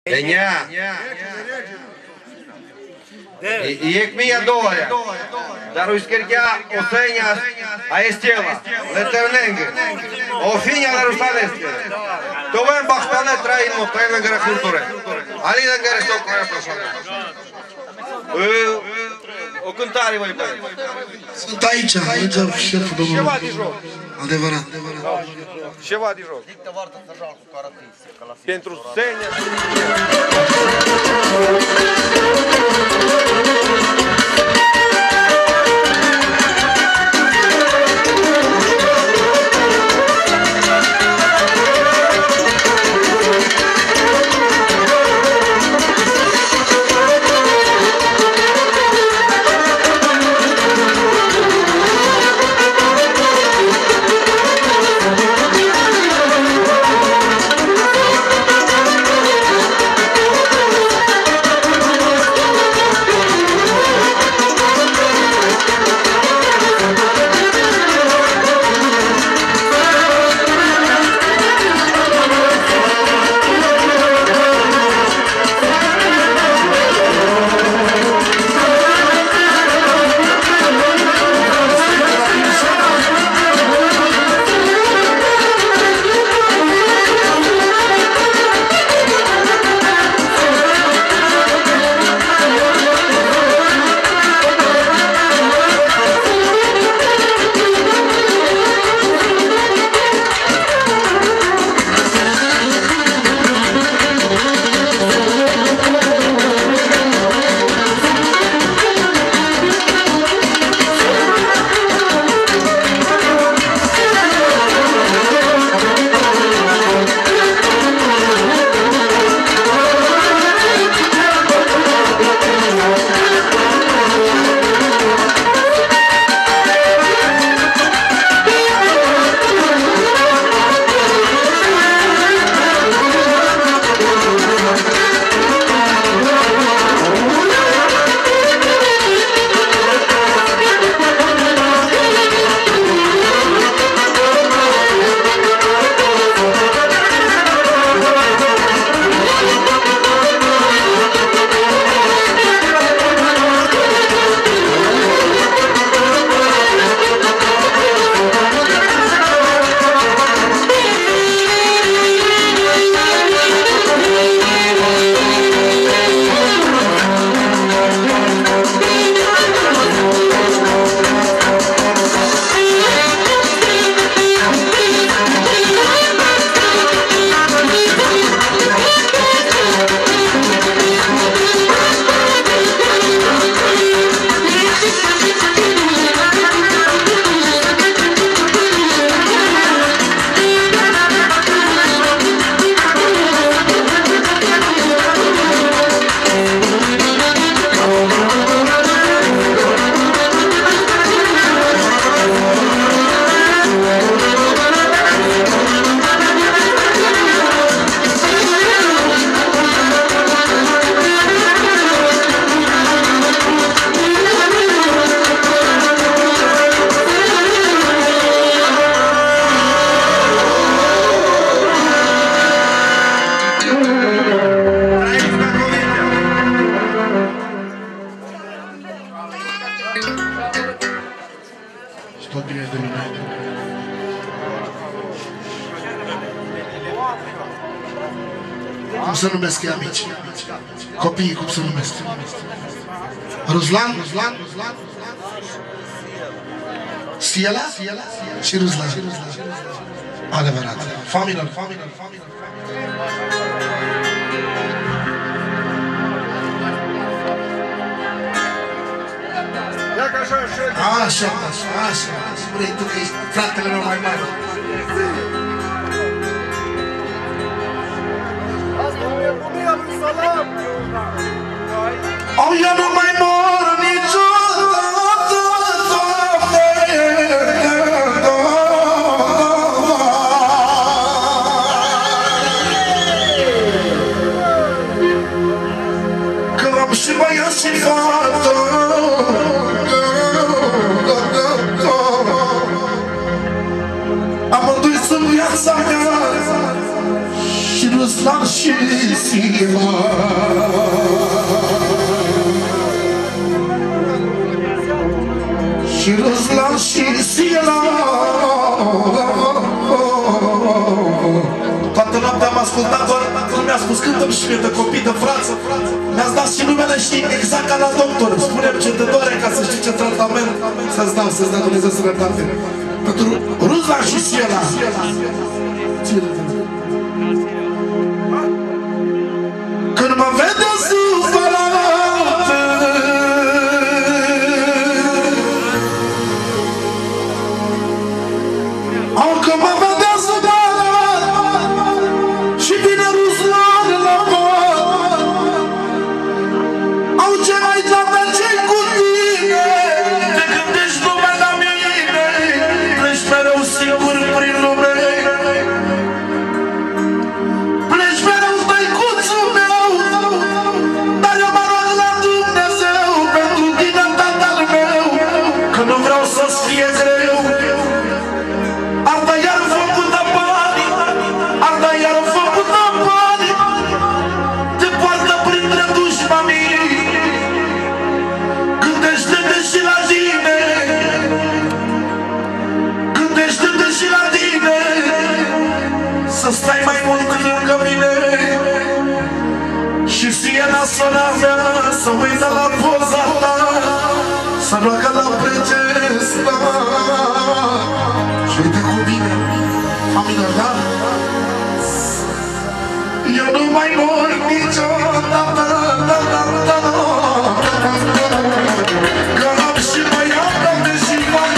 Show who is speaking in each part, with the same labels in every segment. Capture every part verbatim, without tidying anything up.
Speaker 1: Enea. Jek mija doja. Dar u iskerkja osenja a estjela. Letevnenge. Ofinja la rustaneske. Това е бахтане трайно, трайна гара културе. Али да гаре сто која прашане. O cântare voi băi.
Speaker 2: Sunt aici, aici șeful domnului.
Speaker 1: Ceva de joc.
Speaker 2: Adevărat.
Speaker 1: Ceva de joc. Pentru sene.
Speaker 2: Cum se numesc ei amici? Copiii cum se numesc? Ruslan? Stiela? Și Ruslan. Adevărat. Familia, familia, familia. Așa, așa, așa. Vrei tu că ești fratele meu mai mare. Oh, eu nu mai mor niciodată, că am și băiat și fată. Amândoi sunt viața mea și nu Ruslan și Sila. Și Ruslan și Sila. Toată noaptea am ascultat, doar când mi-a spus cântă-mi și mie de copii de frață. Mi-ați dat și numele, știi, exact ca la doctor. Spune-mi ce te doare ca să știi ce tratament să-ți dau, să-ți dau Dumnezeu sănătate. Pentru Ruslan și Sila. Când mă vede supărat, au că mă vede supărat și vine Ruslan la măr. Au ce mai trată ce-i cu tine, te gândești numai la mine, pleci mereu singur prin lume. Să stai mai mult lângă mine și Siena sora mea să uită la poza ta, să roagă la pregesta și uite cu mine, familia, da? Eu nu mai mor niciodată, da, da, da, că am și băiată deși poate.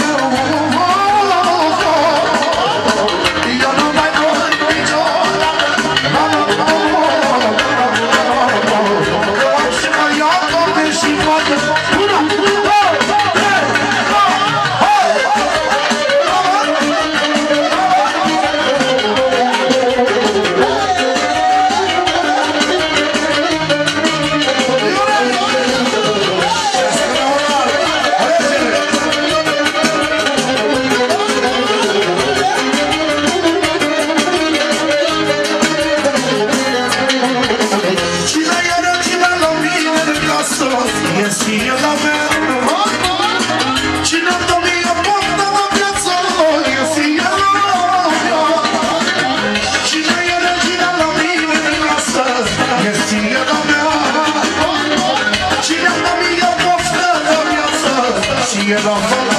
Speaker 2: Cine